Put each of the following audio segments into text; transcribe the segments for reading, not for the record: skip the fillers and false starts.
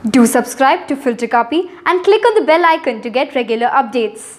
Do subscribe to FilterKaapi and click on the bell icon to get regular updates.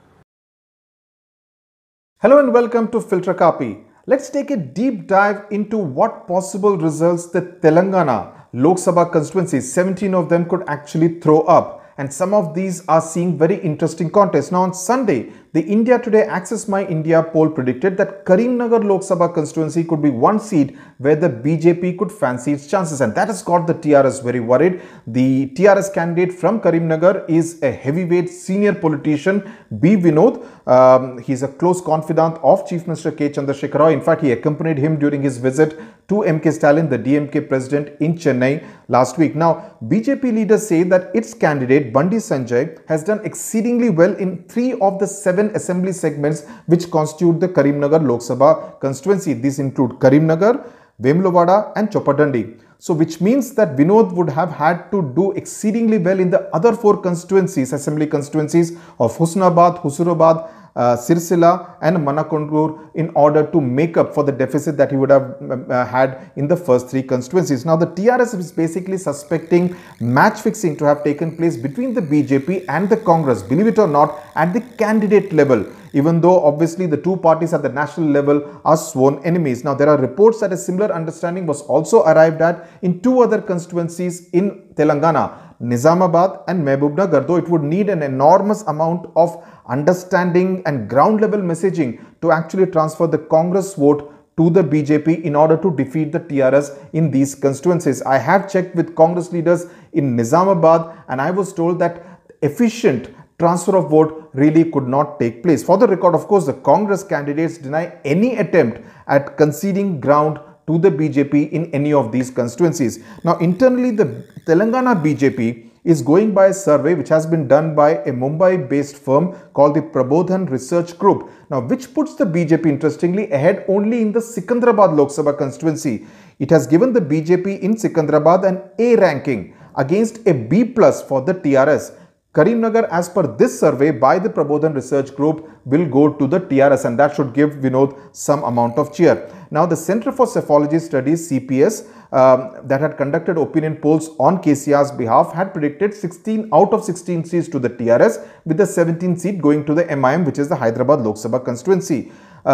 Hello and welcome to FilterKaapi. Let's take a deep dive into what possible results the Telangana Lok Sabha constituencies, 17 of them, could actually throw up. And some of these are seeing very interesting contests. Now on Sunday, the India Today Access My India poll predicted that Karimnagar Lok Sabha constituency could be one seat where the BJP could fancy its chances, and that has got the TRS very worried. The TRS candidate from Karimnagar is a heavyweight senior politician, B. Vinod. He's a close confidant of Chief Minister K. Chandrasekhar Rao. In fact, he accompanied him during his visit to M.K. Stalin, the DMK president, in Chennai last week. Now, BJP leaders say that its candidate, Bandi Sanjay, has done exceedingly well in 3 of the 7 assembly segments which constitute the Karimnagar Lok Sabha constituency. These include Karimnagar, Vemulawada and Choppadandi. So which means that Vinod would have had to do exceedingly well in the other 4 constituencies, assembly constituencies of Husnabad, Husurabad, Sirsila and Manakondur in order to make up for the deficit that he would have had in the first 3 constituencies. Now the TRS is basically suspecting match fixing to have taken place between the BJP and the Congress, believe it or not, at the candidate level, even though obviously the 2 parties at the national level are sworn enemies. Now there are reports that a similar understanding was also arrived at in 2 other constituencies in Telangana, Nizamabad and Mehboob-Nagar, though it would need an enormous amount of understanding and ground level messaging to actually transfer the Congress vote to the BJP in order to defeat the TRS in these constituencies. I have checked with Congress leaders in Nizamabad and I was told that efficient transfer of vote really could not take place. For the record, of course, the Congress candidates deny any attempt at conceding ground to the BJP in any of these constituencies. Now, internally, the Telangana BJP is going by a survey which has been done by a Mumbai-based firm called the Prabodhan Research Group. Now, which puts the BJP, interestingly, ahead only in the Secunderabad Lok Sabha constituency. It has given the BJP in Secunderabad an A ranking against a B+ for the TRS. Karimnagar, as per this survey by the Prabodhan Research Group, will go to the TRS, and that should give Vinod some amount of cheer. Now, the Center for Psephology Studies, CPS, that had conducted opinion polls on KCR's behalf had predicted 16 out of 16 seats to the TRS, with the 17th seat going to the MIM, which is the Hyderabad Lok Sabha constituency.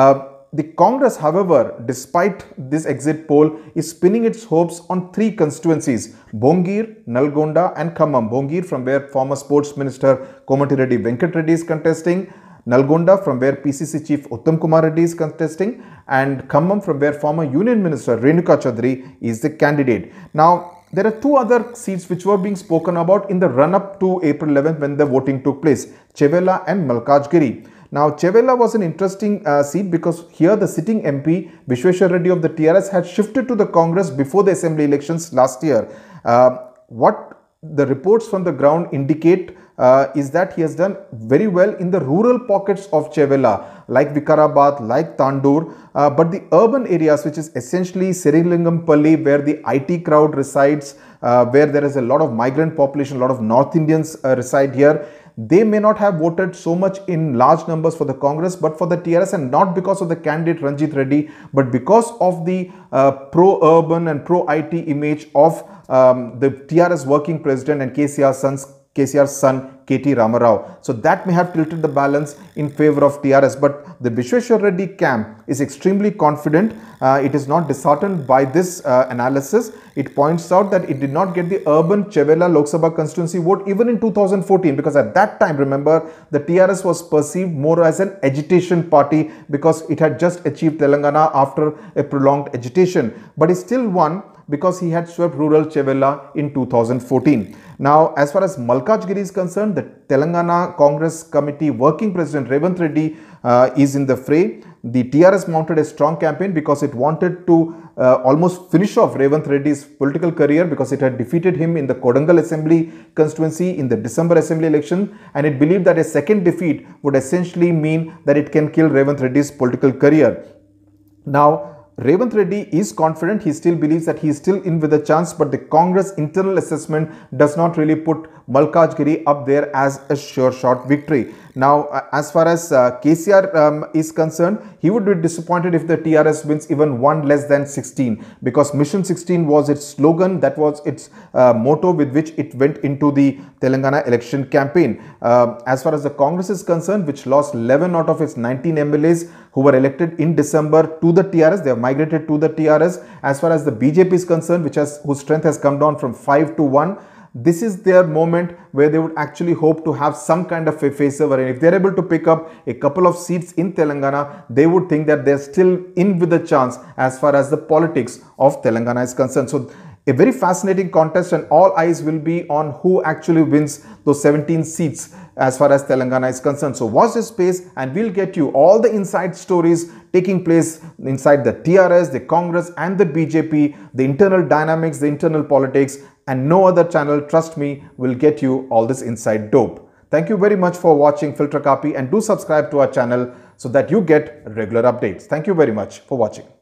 The Congress, however, despite this exit poll, is spinning its hopes on 3 constituencies: Bongir, Nalgonda and Khammam. Bongir, from where former Sports Minister Komati Reddy Venkat Reddy is contesting; Nalgonda, from where PCC Chief Uttam Kumar Reddy is contesting; and Khammam, from where former Union Minister Renuka Chaudhary is the candidate. Now, there are 2 other seats which were being spoken about in the run-up to April 11th when the voting took place: Chevella and Malkajgiri. Now, Chevella was an interesting seat because here the sitting MP Vishweshwar Reddy of the TRS had shifted to the Congress before the assembly elections last year. What the reports from the ground indicate is that he has done very well in the rural pockets of Chevella, like Vikarabad, like Tandur, but the urban areas, which is essentially Seringampalli, where the IT crowd resides, where there is a lot of migrant population, a lot of North Indians reside here, they may not have voted so much in large numbers for the Congress, but for the TRS, and not because of the candidate Ranjit Reddy, but because of the pro-urban and pro-IT image of the TRS working president and KCR's son KT Ramarao. So that may have tilted the balance in favor of TRS, but the Vishweshwar Reddy camp is extremely confident. It is not disheartened by this analysis. It points out that it did not get the urban Chevella Lok Sabha constituency vote even in 2014, because at that time, remember, the TRS was perceived more as an agitation party because it had just achieved Telangana after a prolonged agitation, but it still won because he had swept rural Chevella in 2014. Now, as far as Malkajgiri is concerned, the Telangana Congress Committee Working President Revanth Reddy is in the fray. The TRS mounted a strong campaign because it wanted to almost finish off Revanth Reddy's political career, because it had defeated him in the Kodangal Assembly constituency in the December Assembly election, and it believed that a second defeat would essentially mean that it can kill Revanth Reddy's political career. Now, Revanth Reddy is confident. He still believes that he is still in with a chance, but the Congress internal assessment does not really put Malkajgiri up there as a sure shot victory. Now, as far as KCR is concerned, he would be disappointed if the TRS wins even one less than 16, because Mission 16 was its slogan, that was its motto with which it went into the Telangana election campaign. As far as the Congress is concerned, which lost 11 out of its 19 MLAs who were elected in December to the TRS, they have migrated to the TRS. As far as the BJP is concerned, whose strength has come down from 5 to 1, this is their moment where they would actually hope to have some kind of a faceover, and if they're able to pick up a couple of seats in Telangana, they would think that they're still in with a chance as far as the politics of Telangana is concerned. So a very fascinating contest, and all eyes will be on who actually wins those 17 seats as far as Telangana is concerned. So watch this space and we'll get you all the inside stories taking place inside the TRS, the Congress and the BJP, the internal dynamics, the internal politics, and no other channel, trust me, will get you all this inside dope. Thank you very much for watching FilterKaapi, and do subscribe to our channel so that you get regular updates. Thank you very much for watching.